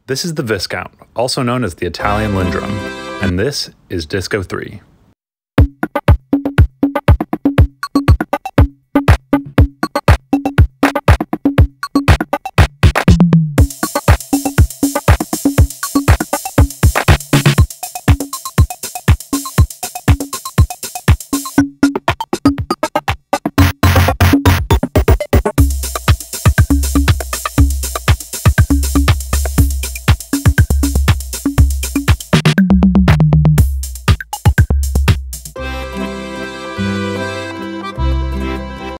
This is the Viscount, also known as the Italian Lindrum, and this is Disco 3.